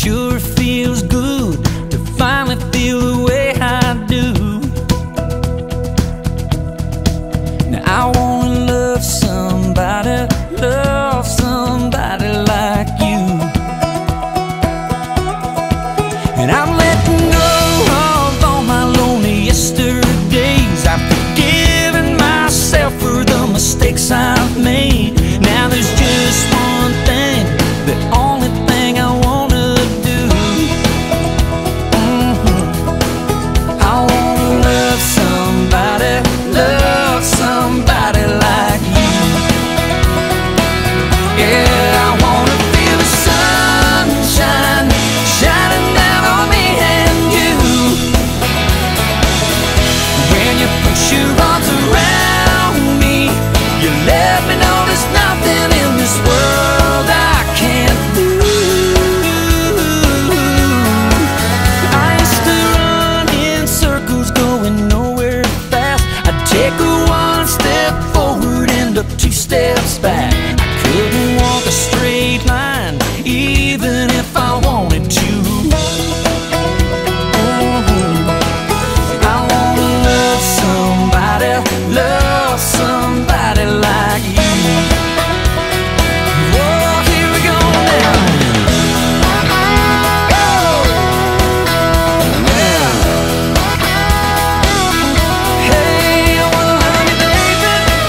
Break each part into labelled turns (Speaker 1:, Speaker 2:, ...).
Speaker 1: sure feels good to finally feel the way I do. Now I wanna love somebody like you. And I'm letting go of all my lonely yesterdays. I've forgiven myself for the mistakes I've made. Now there's just one thing, the only thing I wanna do. I wanna love somebody like you. Yeah, I wanna feel the sunshine shining down on me and you. When you put your arms around me, you let me know there's nothing in this world I can't do. I used to run in circles going nowhere fast. I'd take one step forward, end up 2 steps back. I couldn't walk a straight line even if I wanted to. I wanna love somebody like you. Whoa, here we go now. Hey, I wanna love you, baby.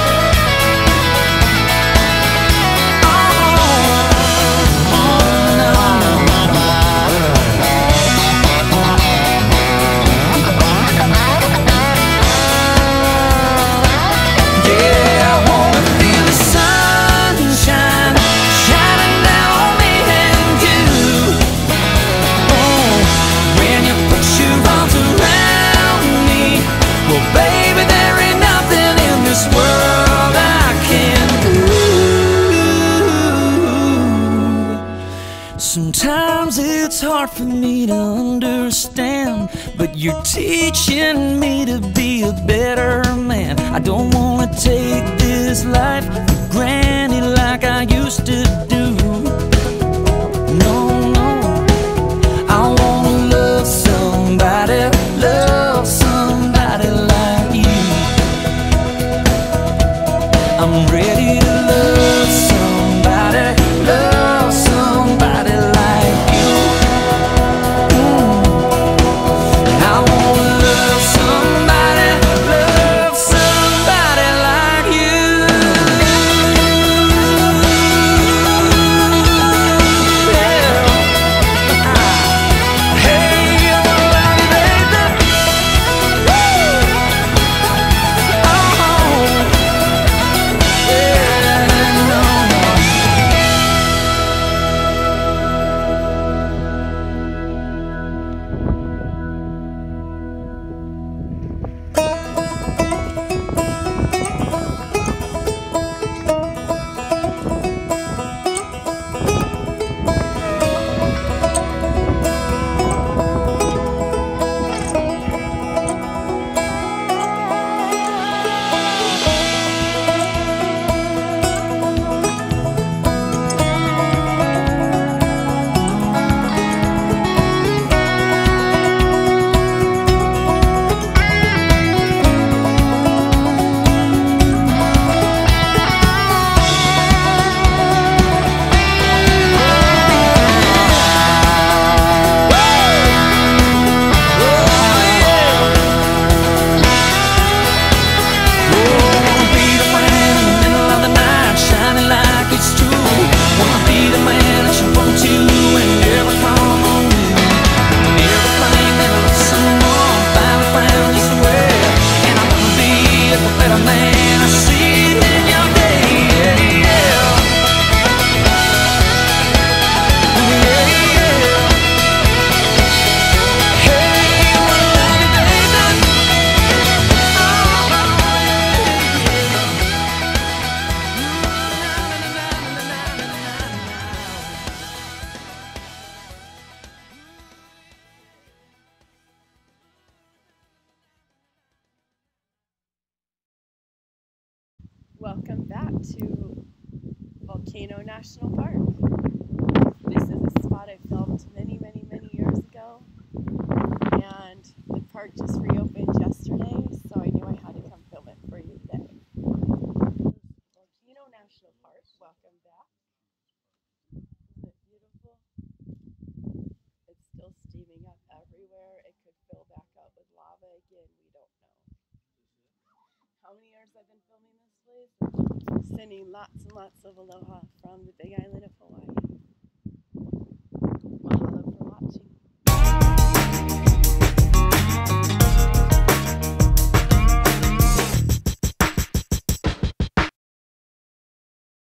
Speaker 1: Yeah, I wanna feel the sunshine shining down on me and you. Oh, when you put your arms around me, well, baby, there ain't nothing in this world I can't do. Sometimes it's hard for me to understand, but you're teaching me to be a better man. I don't wanna take this life for granted like I used to do. No, no, I wanna love somebody like you. I'm ready to love somebody like you. I wanna love somebody like you. Yeah. Hey, I wanna love you, baby. Oh, yeah, no.
Speaker 2: Welcome back to Volcano National Park. This is a spot I filmed many how many years I've been filming this place. Sending lots and lots of aloha from the big island of Hawaii.